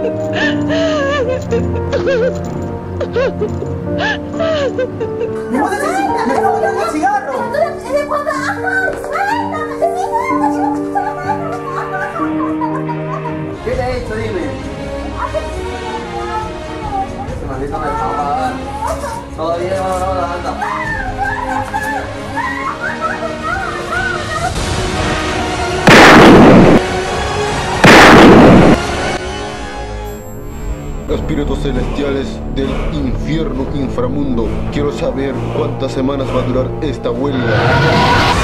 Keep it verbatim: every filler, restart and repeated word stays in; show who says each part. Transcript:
Speaker 1: ¡Me voy a decir! ¡Me está botando el cigarro! ¿Qué te he hecho? Dime. Ese maldito me dejaba pagar. Todo bien, vamos, vamos, anda.
Speaker 2: Espíritus celestiales del infierno inframundo, quiero saber cuántas semanas va a durar esta huelga.